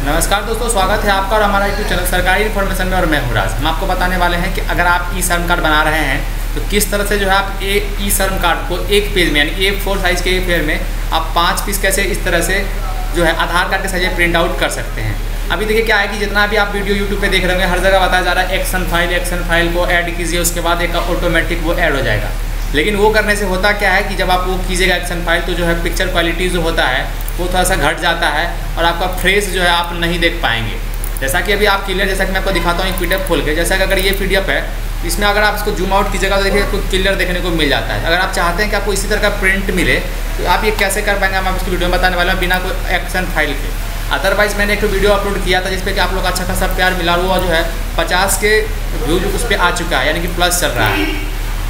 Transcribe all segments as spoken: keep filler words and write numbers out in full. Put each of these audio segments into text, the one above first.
नमस्कार दोस्तों, स्वागत है आपका और हमारा यूट्यूब चैनल सरकारी इन्फॉर्मेशन में। और मैं हूँ राज। हम आपको बताने वाले हैं कि अगर आप ई श्रम कार्ड बना रहे हैं तो किस तरह से जो है आप एक ई श्रम कार्ड को एक पेज में यानी ए फोर साइज़ के एक पेज में आप पाँच पीस कैसे इस तरह से जो है आधार कार्ड के साइज प्रिंट आउट कर सकते हैं। अभी देखिए क्या है कि जितना भी आप वीडियो यूट्यूब पे देख रहे होंगे हर जगह बताया जा रहा है एक्शन फाइल एक्शन फाइल को ऐड कीजिए, उसके बाद एक ऑटोमेटिक वो ऐड हो जाएगा। लेकिन वो करने से होता क्या है कि जब आप वो कीजिएगा एक्शन फाइल तो जो है पिक्चर क्वालिटी जो होता है वो थोड़ा सा घट जाता है और आपका फ्रेश जो है आप नहीं देख पाएंगे। जैसा कि अभी आप क्लियर, जैसा कि मैं आपको दिखाता हूँ एक पीडीएफ खोल के, जैसा कि अगर ये पीडीएफ है इसमें अगर आप इसको जूम आउट कीजिएगा तो देखिए आपको क्लियर देखने को मिल जाता है। अगर आप चाहते हैं कि आपको इसी तरह का प्रिंट मिले तो आप ये कैसे कर पाएंगे, हम आपको वीडियो में बताने वाले हैं बिना कोई एक्शन फाइल के। अदरवाइज़ मैंने एक वीडियो अपलोड किया था जिसपे कि आप लोग अच्छा खासा प्यार मिला, हुआ जो है पचास के व्यूज उस पर आ चुका है, यानी कि प्लस चल रहा है।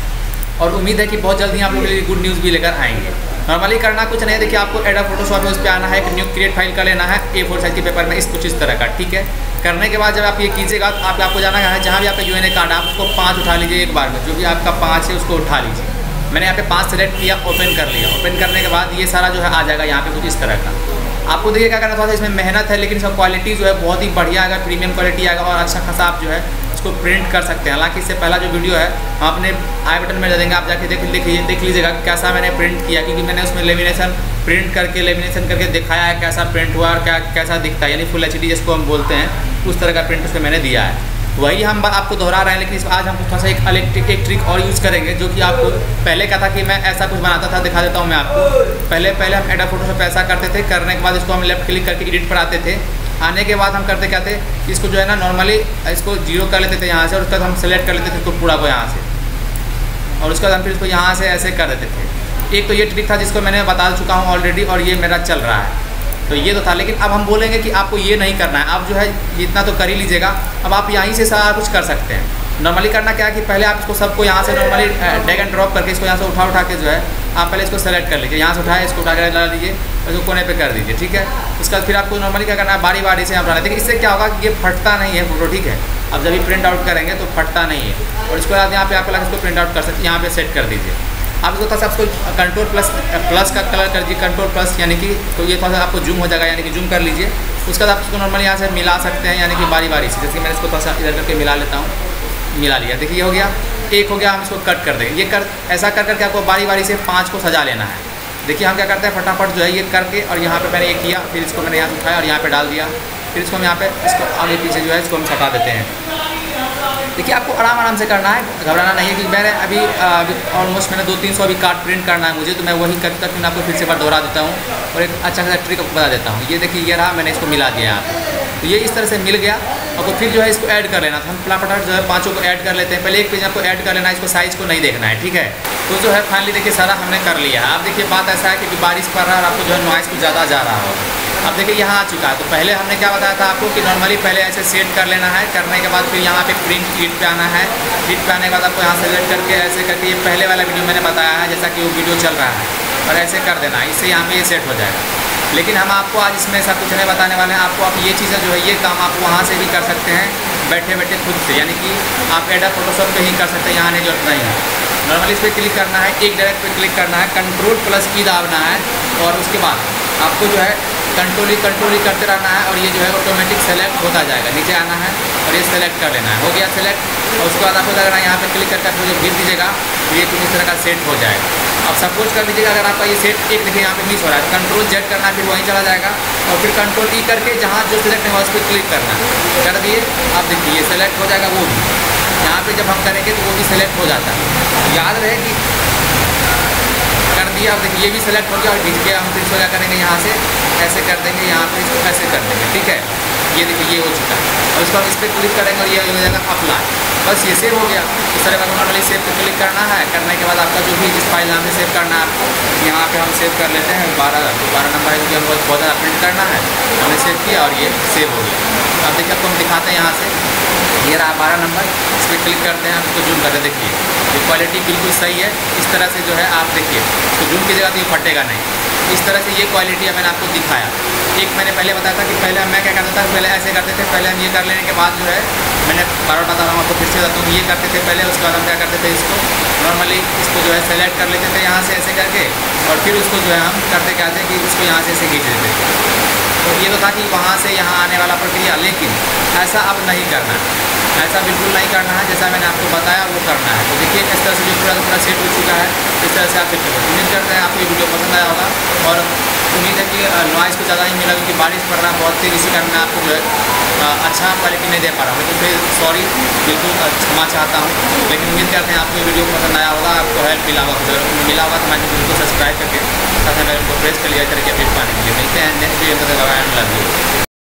और उम्मीद है कि बहुत जल्दी आप लोगों के लिए गुड न्यूज़ भी लेकर आएंगे। नॉर्मली करना कुछ नहीं है, देखिए आपको एडोब फोटोशॉप में उस पर आना है, एक न्यू क्रिएट फाइल का लेना है ए फोर साइज के पेपर में इस कुछ इस तरह का, ठीक है। करने के बाद जब आप ये कीजिएगा तो आप आपको जाना है जहाँ भी आपका यू एन ए कार्ड आप उसको पाँच उठा लीजिए एक बार में, जो भी आपका पाँच है उसको उठा लीजिए। मैंने यहाँ पे पाँच सेलेक्ट किया, ओपन कर लिया। ओपन करने के बाद ये सारा जो है आ जाएगा यहाँ पे कुछ इस तरह का। आपको देखिए क्या करना था, इसमें मेहनत है लेकिन इसका क्वालिटी जो है बहुत ही बढ़िया आएगा, प्रीमियम क्वालिटी आएगा और अच्छा खासा आप जो है इसको प्रिंट कर सकते हैं। हालांकि इससे पहला जो वीडियो है हम अपने आई बटन में दे देंगे, आप जाके देख लीजिए देख लीजिएगा कैसा मैंने प्रिंट किया, क्योंकि मैंने उसमें लेमिनेशन प्रिंट करके लेमिनेशन करके दिखाया है कैसा प्रिंट हुआ और क्या कैसा दिखता है, यानी फुल एच डी जिसको हम बोलते हैं उस तरह का प्रिंट उसमें मैंने दिया है। वही हम आपको दोहरा रहे हैं, लेकिन इस आज हम थोड़ा सा एक इलेक्ट्रिक एक ट्रिक और यूज़ करेंगे जो कि आपको पहले का था कि मैं ऐसा कुछ बनाता था, दिखा देता हूँ मैं आपको। पहले पहले हम एडोब फोटोशॉप पे ऐसा करते थे, करने के बाद इसको हम लेफ्ट क्लिक करके एडिट पर आते थे। आने के बाद हम करते क्या थे, इसको जो है ना नॉर्मली इसको जीरो कर लेते थे यहाँ से और उसके बाद हम सेलेक्ट कर लेते थे इसको पूरा को यहाँ से, और उसके बाद हम फिर इसको यहाँ से ऐसे कर देते थे। एक तो ये ट्रिक था जिसको मैंने बता चुका हूँ ऑलरेडी और ये मेरा चल रहा है, तो ये तो था। लेकिन अब हम बोलेंगे कि आपको ये नहीं करना है, आप जो है इतना तो कर ही लीजिएगा। अब आप यहीं से सारा कुछ कर सकते हैं। नॉर्मली करना क्या है कि पहले आप इसको सबको यहाँ से नॉर्मली ड्रैग एंड ड्रॉप करके इसको यहाँ से उठा उठा के जो है आप पहले इसको सेलेक्ट कर लीजिए, यहाँ से उठाए इसको उठा कर ला लीजिए और इसको कोने पे कर दीजिए, ठीक है। उसके बाद फिर आपको नॉर्मली क्या करना है, बारी बारी से आप डालें। देखिए इससे क्या होगा कि ये फटता नहीं है फोटो, ठीक है। अब जब भी प्रिंट आउट करेंगे तो फटता नहीं है। और इसके बाद यहाँ पे आप लगा इसको प्रिंट आउट कर सकते हैं, यहाँ पे सेट कर दीजिए। आप इसको थोड़ा सा आपको कंट्रोल प्लस प्लस का कलर कर दीजिए, कंट्रोल प्लस यानी कि, तो ये थोड़ा सा आपको जूम हो जाएगा, यानी कि जूम कर लीजिए। उसके बाद आप इसको नॉर्मली यहाँ से मिला सकते हैं, यानी कि बारी बारी से। जैसे मैंने इसको थोड़ा सा इधर करके मिला लेता हूँ, मिला लिया। देखिए ये हो गया, एक हो गया। हम इसको कट कर देंगे। ये कर ऐसा कर करके आपको बारी बारी से पाँच को सजा लेना है। देखिए हम क्या करते हैं फटाफट जो है ये करके, और यहाँ पे मैंने ये किया, फिर इसको मैंने यहाँ से उठाया और यहाँ पे डाल दिया। फिर इसको हम यहाँ पे इसको आगे पीछे जो है इसको हम हटा देते हैं। देखिए आपको आराम आराम से करना है, घबराना नहीं है, क्योंकि मैंने अभी अभी ऑलमोस्ट मैंने दो तीन सौ अभी कार्ड प्रिंट करना है मुझे, तो मैं वही करता फिर आपको फिर से बार दोहरा देता हूँ और एक अच्छा खासा ट्रिक बता देता हूँ। ये देखिए ये रहा, मैंने इसको मिला दिया यहाँ पे, तो ये इस तरह से मिल गया। और तो फिर जो है इसको ऐड कर लेना, तो हम फटाफट जो है पाँचों को ऐड कर लेते हैं। पहले एक पेज आपको ऐड कर लेना है, इसको साइज़ को नहीं देखना है, ठीक है। तो जो है फाइनली देखिए सारा हमने कर लिया है। अब देखिए बात ऐसा है कि बारिश पड़ रहा है और आपको जो है नॉइज़ कुछ ज़्यादा जा रहा हो। अब देखिए यहाँ आ चुका है। तो पहले हमने क्या बताया था आपको कि नॉर्मली पहले ऐसे सेट कर लेना है, करने के बाद फिर यहाँ पे प्रिंट शीट पे आना है। शीट पे आने के बाद आपको यहाँ सेलेक्ट करके ऐसे करके, ये पहले वाला वीडियो मैंने बताया है जैसा कि वो वीडियो चल रहा है, और ऐसे कर देना है, इससे यहाँ पे ये सेट हो जाएगा। लेकिन हम आपको आज इसमें ऐसा कुछ नहीं बताने वाले हैं। आपको आप ये चीज़ें जो है ये काम आप वहाँ से भी कर सकते हैं बैठे बैठे खुद से, यानी कि आप एडोब फोटोशॉप पे ही कर सकते हैं, यहाँ आने की जरूरत नहीं है। नॉर्मली इस पर क्लिक करना है, एक डायरेक्ट पे क्लिक करना है, कंट्रोल प्लस की दाबना है और उसके बाद आपको जो है कंट्रोल ही कंट्रोल ही करते रहना है और ये जो है ऑटोमेटिक सेलेक्ट होता जाएगा। नीचे आना है और ये सेलेक्ट कर लेना है, हो गया सेलेक्ट। और उसके बाद आपको लगना है यहाँ पे क्लिक करके आपको जो भेज दीजिएगा तो ये कुछ इस तरह का सेट हो जाएगा। अब सपोज कर लीजिएगा अगर आपका ये सेट एक देखिए यहाँ पे मिस हो रहा है, कंट्रोल जेड करना है, फिर वहीं चला जाएगा और फिर कंट्रोल ई करके जहाँ जो सेलेक्ट है उस पर क्लिक करना है, कर दिए। आप देखिए ये सेलेक्ट हो जाएगा, वो भी यहाँ पे जब हम करेंगे तो वो भी सेलेक्ट हो जाता है। याद रहे कि कर दिया। अब देखिए ये भी सेलेक्ट हो गया और खींच के हम फिर इसको क्या करेंगे, यहाँ से ऐसे कर देंगे, यहाँ पे इसको ऐसे कर देंगे, ठीक है। ये देखिए ये हो चुका है और इसको हम इस पर क्लिक करेंगे और ये हो जाएगा अप्लाई। बस ये सेव हो गया। इस तरह का नॉर्मली सेव पे क्लिक करना है। करने के बाद आपका जो भी जिस फाइल नाम से सेव करना है आपको, यहाँ पे हम सेव कर लेते हैं बारह बारह नंबर है, क्योंकि हमको बहुत ज़्यादा प्रिंट करना है। हमने सेव किया और ये सेव हो गया। अब देखिए आपको हम दिखाते हैं यहाँ से, ये रहा बारह नंबर, इस पर क्लिक करते हैं, आप इसको जूम करते हैं। देखिए ये क्वालिटी बिल्कुल सही है। इस तरह से जो है आप देखिए इसको जूम कीजिएगा तो ये फटेगा नहीं। इस तरह से ये क्वालिटी है, मैंने आपको दिखाया। एक मैंने पहले बताया था कि पहले हम मैं क्या करता था, पहले ऐसे करते थे। पहले हम ये कर लेने के बाद जो है मैंने बार बार बता रहा हूँ आपको, फिर से बताता हूँ, ये करते थे पहले। उसके बाद हम क्या करते थे, इसको नॉर्मली इसको जो है सेलेक्ट कर लेते थे यहाँ से ऐसे करके, और फिर उसको जो है हम करते क्या थे कि इसको यहाँ से ऐसे खींच देते थे। तो ये तो था कि वहाँ से यहाँ आने वाला किया, लेकिन ऐसा अब नहीं करना है, ऐसा बिल्कुल नहीं करना है। जैसा मैंने आपको बताया वो करना है। तो देखिए इस तरह से जो पूरा पूरा सेट हो चुका है, इस तरह से आप सेट करें। उम्मीद करते हैं आपको ये वीडियो पसंद आया होगा, और उम्मीद है कि नॉइज़ को ज़्यादा नहीं मिला, क्योंकि बारिश पड़ रहा है बहुत तेज़, इसी कारण मैं आपको जो है अच्छा क्वालिटी नहीं दे पा रहा हूँ। तो फिर सॉरी, बिल्कुल क्षमा चाहता हूँ। लेकिन उम्मीद करते हैं आपको ये वीडियो पसंद आया होगा, आपको हेल्प मिला होगा मिला होगा तो हमारे चैनल को सब्सक्राइब करके साथ में बेल को प्रेस कर लिया करके अपडेट पाने के लिए। मिलते हैं नेक्स्ट वीडियो में। Love you.